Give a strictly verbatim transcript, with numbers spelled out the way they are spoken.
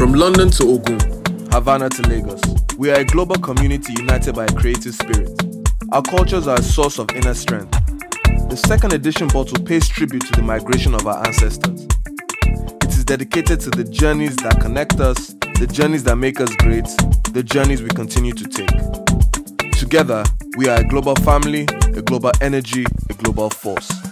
From London to Ogun, Havana to Lagos, we are a global community united by a creative spirit. Our cultures are a source of inner strength. The second edition bottle pays tribute to the migration of our ancestors. It is dedicated to the journeys that connect us, the journeys that make us great, the journeys we continue to take. Together, we are a global family, a global energy, a global force.